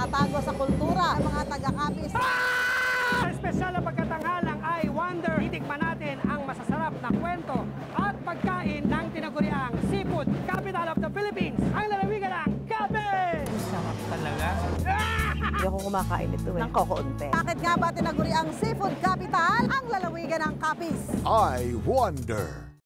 nagtatago sa kultura ng mga taga-Capiz. Espesyal na pagkatanghalang ay Wonder. Titikman natin ang masasarap na kwento at pagkain ng tinaguriang seafood capital of the Philippines, ang lalawigan ng Capiz! Sarap talaga. Hindi ako kumakain ito ng kokonte. Bakit nga ba tinaguri ang seafood capital ang lalawigan ng Capiz? I wonder.